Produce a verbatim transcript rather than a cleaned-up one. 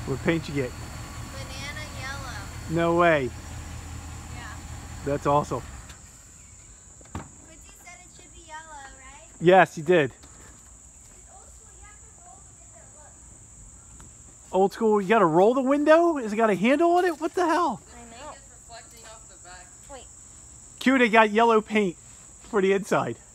What paint you get? Banana yellow. No way. Yeah. That's awesome. Quincy said it should be yellow, right? Yes, he did. Old school, you gotta roll the window? Has it got a handle on it? What the hell? I know. Reflecting off the back. Wait. Q, they got yellow paint for the inside.